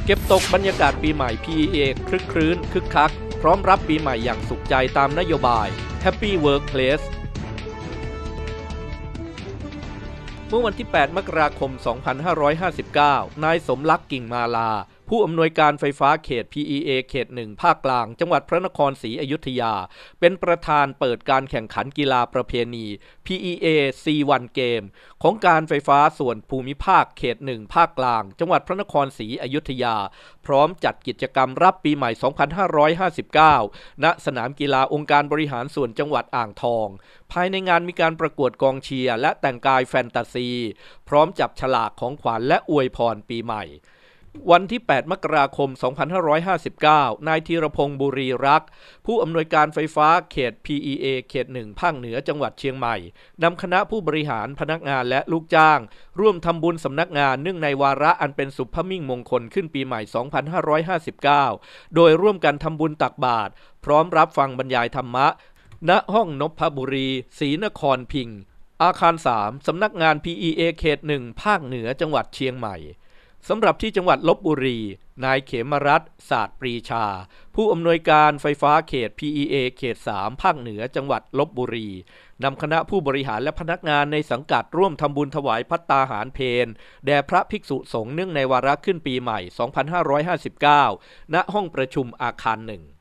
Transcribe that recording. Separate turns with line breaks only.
เก็บตกบรรยากาศปีใหม่ PEA ครึกครื้นคึกคักพร้อมรับปีใหม่อย่างสุขใจตามนโยบาย Happy Workplace เมื่อวันที่ 8 มกราคม 2559 นายสมลักษณ์กิ่งมาลาผู้อำนวยการไฟฟ้าเขต PEA เขต 1 ภาคกลางจังหวัดพระนครศรีอยุธยาเป็นประธานเปิดการแข่งขันกีฬาประเพณี PEA C1 เกมของการไฟฟ้าส่วนภูมิภาคเขต 1 ภาคกลางจังหวัดพระนครศรีอยุธยาพร้อมจัดกิจกรรมรับปีใหม่ 2559 ณ สนามกีฬาองค์การบริหารส่วนจังหวัดอ่างทองภายในงานมีการประกวดกองเชียร์และแต่งกายแฟนตาซีพร้อมจับฉลากของขวัญและอวยพรปีใหม่วันที่ 8 มกราคม 2559 นายธีรพงษ์บุรีรักษ์ผู้อำนวยการไฟฟ้าเขต PEA เขต 1 ภาคเหนือจังหวัดเชียงใหม่นำคณะผู้บริหารพนักงานและลูกจ้างร่วมทำบุญสำนักงานเนื่องในวาระอันเป็นสุภมิ่งมงคลขึ้นปีใหม่ 2559 โดยร่วมกันทำบุญตักบาตรพร้อมรับฟังบรรยายธรรมะณห้องนพบุรีศรีนครพิงค์อาคาร 3 สำนักงาน PEA เขต 1 ภาคเหนือจังหวัดเชียงใหม่สำหรับที่จังหวัดลพบุรีนายเขมรัตน์ศาสตร์ปรีชาผู้อำนวยการไฟฟ้าเขต PEA เขต 3 ภาคเหนือจังหวัดลพบุรีนำคณะผู้บริหารและพนักงานในสังกัดร่วมทำบุญถวายภัตตาหารเพลแด่พระภิกษุสงฆ์เนื่องในวาระขึ้นปีใหม่ 2559 ณ ห้องประชุมอาคาร 1